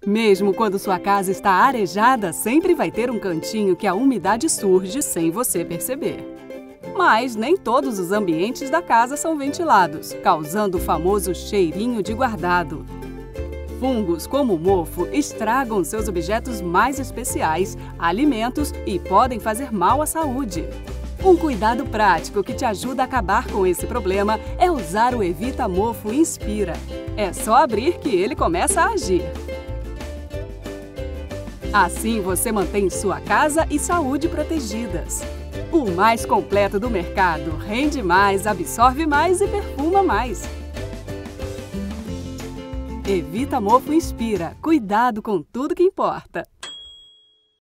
Mesmo quando sua casa está arejada, sempre vai ter um cantinho que a umidade surge sem você perceber. Mas nem todos os ambientes da casa são ventilados, causando o famoso cheirinho de guardado. Fungos como o mofo estragam seus objetos mais especiais, alimentos e podem fazer mal à saúde. Um cuidado prático que te ajuda a acabar com esse problema é usar o Evita Mofo Inspira. É só abrir que ele começa a agir. Assim você mantém sua casa e saúde protegidas. O mais completo do mercado, rende mais, absorve mais e perfuma mais. Evita Mofo Inspira. Cuidado com tudo que importa.